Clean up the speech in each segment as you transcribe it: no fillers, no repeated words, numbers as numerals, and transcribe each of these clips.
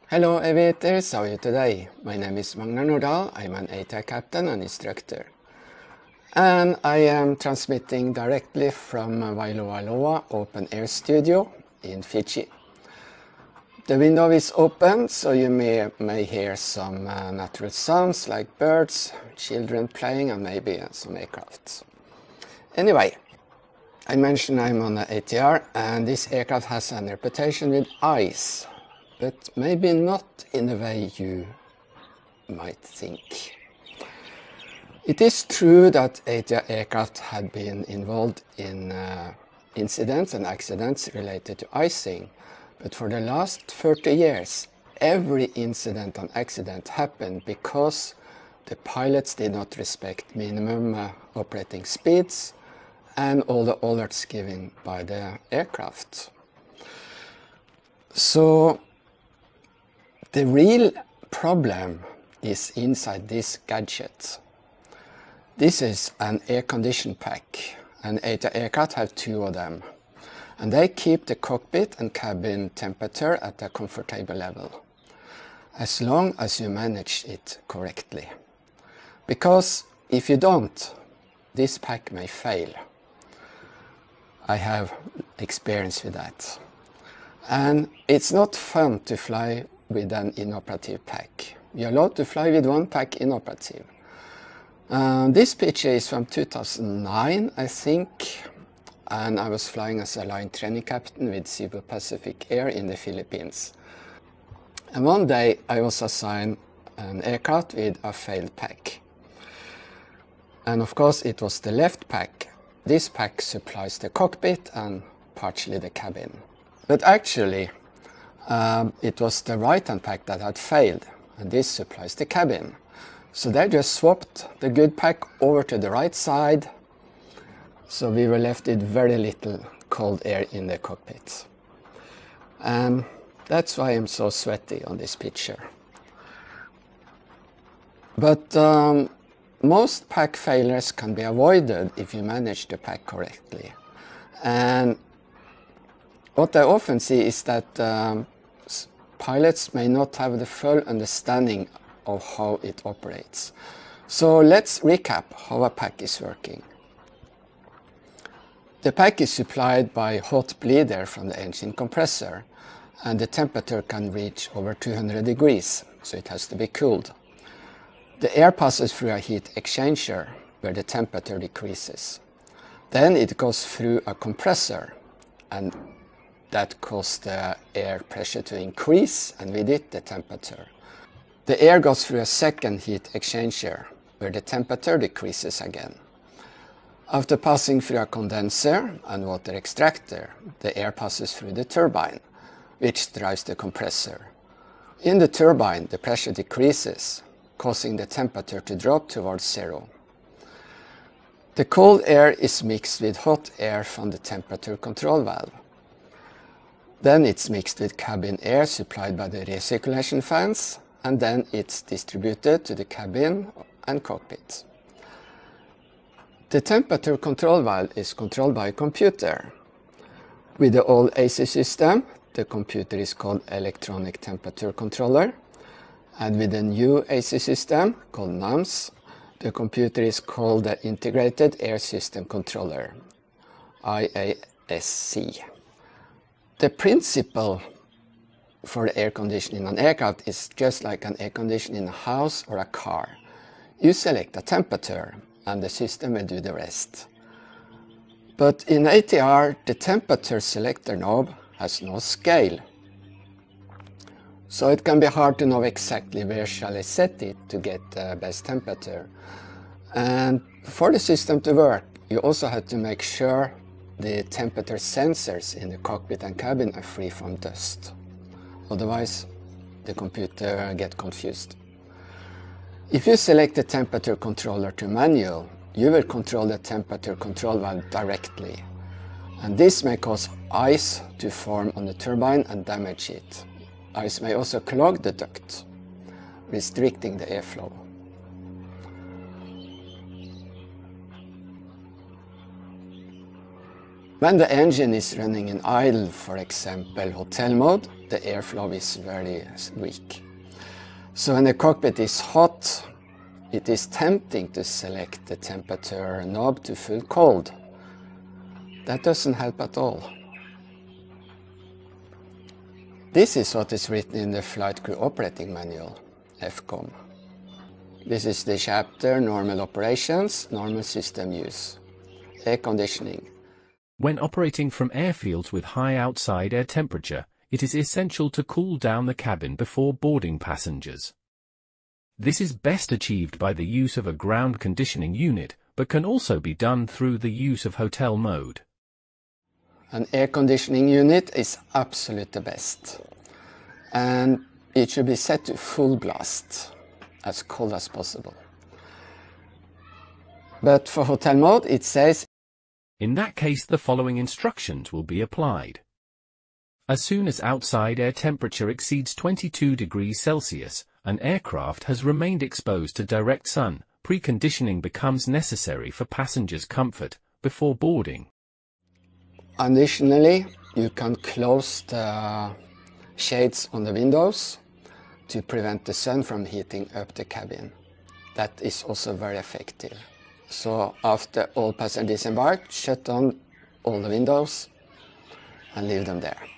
Hello aviators, how are you today? My name is Magnar Nordahl, I'm an ATR captain and instructor. And I am transmitting directly from Wailoa Open Air Studio in Fiji. The window is open, so you may hear some natural sounds like birds, children playing and maybe some aircraft. Anyway, I mentioned I'm on the ATR and this aircraft has a reputation with ice, but maybe not in the way you might think. It is true that ATR aircraft had been involved in incidents and accidents related to icing, but for the last 30 years, every incident and accident happened because the pilots did not respect minimum operating speeds and all the alerts given by the aircraft. So the real problem is inside this gadget. This is an air condition pack, and ATR aircraft have two of them. And they keep the cockpit and cabin temperature at a comfortable level, as long as you manage it correctly. Because if you don't, this pack may fail. I have experience with that. And it's not fun to fly with an inoperative pack. You're allowed to fly with one pack inoperative. This picture is from 2009, I think, and I was flying as a line training captain with Cebu Pacific Air in the Philippines. And one day I was assigned an aircraft with a failed pack. And of course it was the left pack. This pack supplies the cockpit and partially the cabin. But actually it was the right-hand pack that had failed, and this supplies the cabin. So they just swapped the good pack over to the right side, so we were left with very little cold air in the cockpit. And that's why I'm so sweaty on this picture. But most pack failures can be avoided if you manage the pack correctly. And what I often see is that pilots may not have the full understanding of how it operates. So let's recap how a pack is working. The pack is supplied by hot bleed air from the engine compressor, and the temperature can reach over 200 degrees, so it has to be cooled. The air passes through a heat exchanger where the temperature decreases. Then it goes through a compressor, and that causes the air pressure to increase, and with it the temperature. The air goes through a second heat exchanger where the temperature decreases again. After passing through a condenser and water extractor, the air passes through the turbine, which drives the compressor. In the turbine, the pressure decreases, causing the temperature to drop towards zero. The cold air is mixed with hot air from the temperature control valve. Then it's mixed with cabin air supplied by the recirculation fans, and then it's distributed to the cabin and cockpit. The temperature control valve is controlled by a computer. With the old AC system, the computer is called electronic temperature controller, and with the new AC system, called NAMS, the computer is called the integrated air system controller, IASC. The principle for the air conditioning in an aircraft is just like an air conditioning in a house or a car. You select a temperature and the system will do the rest. But in ATR, the temperature selector knob has no scale. So it can be hard to know exactly where shall I set it to get the best temperature. And for the system to work, you also have to make sure the temperature sensors in the cockpit and cabin are free from dust. Otherwise, the computer gets confused. If you select the temperature controller to manual, you will control the temperature control valve directly. And this may cause ice to form on the turbine and damage it. Ice may also clog the duct, restricting the airflow. When the engine is running in idle, for example hotel mode, the airflow is very weak. So when the cockpit is hot, it is tempting to select the temperature knob to full cold. That doesn't help at all. This is what is written in the Flight Crew Operating Manual, FCOM. This is the chapter Normal Operations, Normal System Use. Air conditioning. When operating from airfields with high outside air temperature, it is essential to cool down the cabin before boarding passengers. This is best achieved by the use of a ground conditioning unit, but can also be done through the use of hotel mode. An air conditioning unit is absolutely the best, and it should be set to full blast, as cold as possible. But for hotel mode, it says, in that case, the following instructions will be applied. As soon as outside air temperature exceeds 22 degrees Celsius, an aircraft has remained exposed to direct sun, preconditioning becomes necessary for passengers' comfort before boarding. Additionally, you can close the shades on the windows to prevent the sun from heating up the cabin. That is also very effective. So after all passengers disembark, shut down all the windows and leave them there.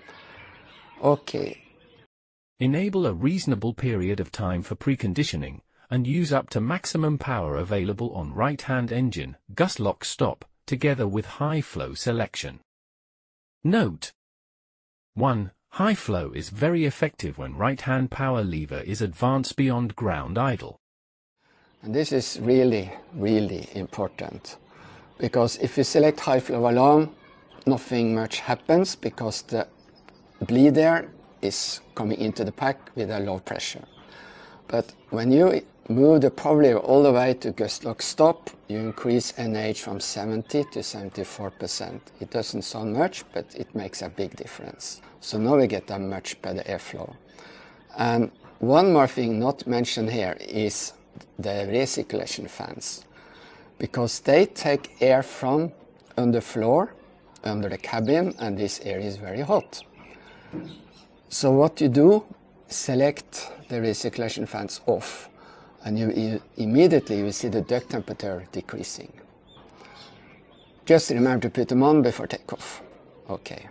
Okay. Enable a reasonable period of time for preconditioning and use up to maximum power available on right-hand engine, gust lock stop, together with high flow selection. Note: 1. High flow is very effective when right-hand power lever is advanced beyond ground idle. And this is really, really important, because if you select high flow alone, nothing much happens because the bleed air is coming into the pack with a low pressure. But when you move the power lever all the way to gust lock stop, you increase NH from 70 to 74%. It doesn't sound much, but it makes a big difference. So now we get a much better airflow. And one more thing not mentioned here is the recirculation fans, because they take air from underfloor, under the cabin, and this air is very hot. So what you do, select the recirculation fans off, and you immediately will see the duct temperature decreasing. Just remember to put them on before takeoff. Okay.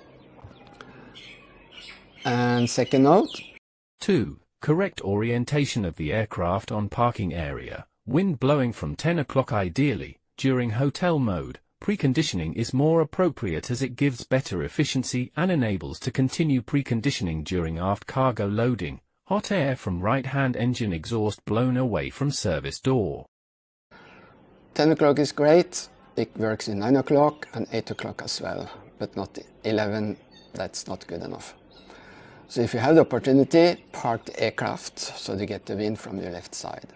And second note. 2. Correct orientation of the aircraft on parking area. Wind blowing from 10 o'clock ideally. During hotel mode, preconditioning is more appropriate as it gives better efficiency and enables to continue preconditioning during aft cargo loading. Hot air from right-hand engine exhaust blown away from service door. 10 o'clock is great. It works in 9 o'clock and 8 o'clock as well, but not 11. That's not good enough. So if you have the opportunity, park the aircraft so you get the wind from your left side.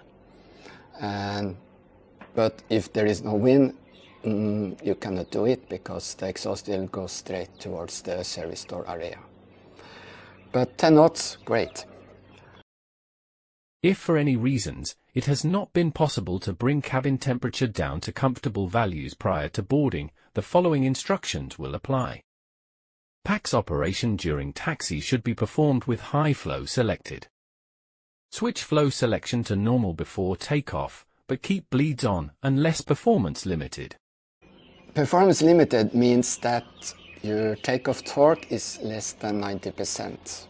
But if there is no wind, you cannot do it because the exhaust will go straight towards the service door area. But 10 knots, great. If for any reasons, it has not been possible to bring cabin temperature down to comfortable values prior to boarding, the following instructions will apply. PAX operation during taxi should be performed with high flow selected. Switch flow selection to normal before takeoff, but keep bleeds on unless performance limited. Performance limited means that your takeoff torque is less than 90%.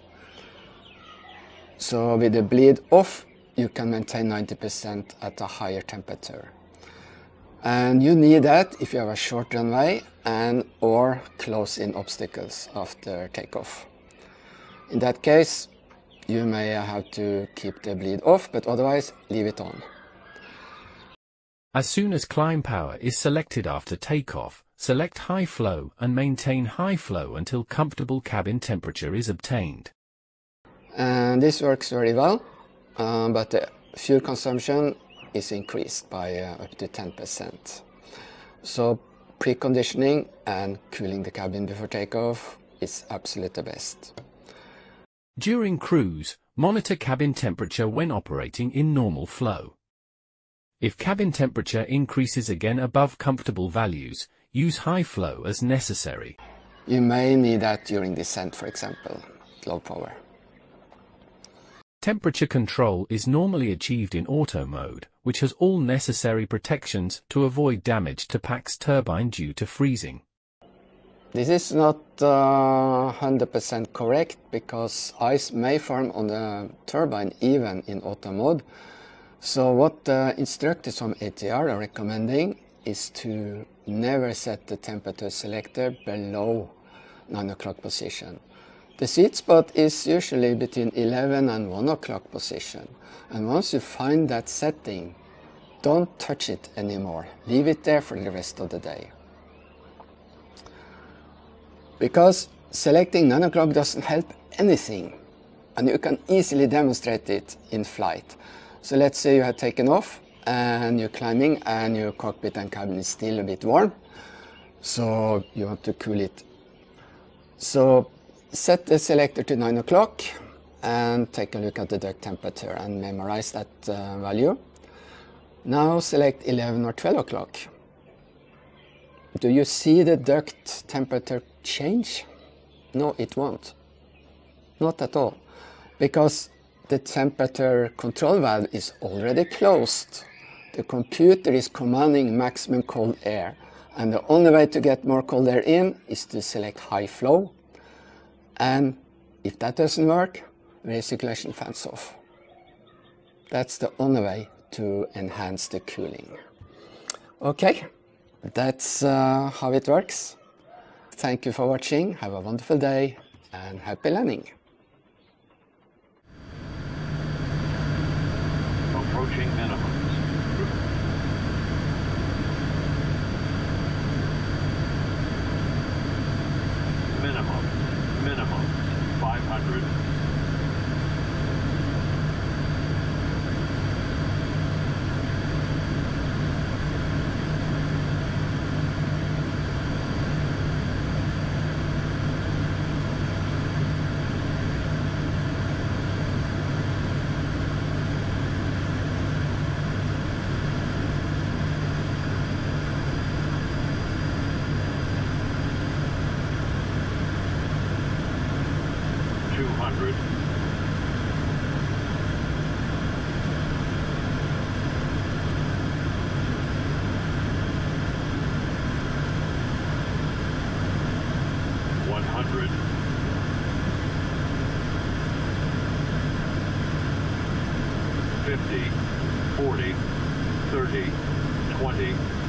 So with the bleed off, you can maintain 90% at a higher temperature. And you need that if you have a short runway and or close-in obstacles after takeoff. In that case, you may have to keep the bleed off, but otherwise leave it on. As soon as climb power is selected after takeoff, select high flow and maintain high flow until comfortable cabin temperature is obtained. And this works very well, but the fuel consumption is increased by up to 10%. So preconditioning and cooling the cabin before takeoff is absolutely the best. During cruise, monitor cabin temperature when operating in normal flow. If cabin temperature increases again above comfortable values, use high flow as necessary. You may need that during descent, for example, low power. Temperature control is normally achieved in auto mode, which has all necessary protections to avoid damage to PAC's turbine due to freezing. This is not 100% correct, because ice may form on the turbine even in auto mode. So what the instructors from ATR are recommending is to never set the temperature selector below 9 o'clock position. The sweet spot is usually between 11 and 1 o'clock position. And once you find that setting, don't touch it anymore. Leave it there for the rest of the day. Because selecting 9 o'clock doesn't help anything. And you can easily demonstrate it in flight. So let's say you have taken off and you're climbing and your cockpit and cabin is still a bit warm. So you want to cool it. So set the selector to 9 o'clock and take a look at the duct temperature and memorize that value. Now select 11 or 12 o'clock. Do you see the duct temperature change? No, it won't. Not at all. Because the temperature control valve is already closed. The computer is commanding maximum cold air. And the only way to get more cold air in is to select high flow. And if that doesn't work, recirculation fans off. That's the only way to enhance the cooling. Okay, that's how it works. Thank you for watching. Have a wonderful day and happy landing. Approaching minimums. Minimum 500. $50, $40, $30, $20,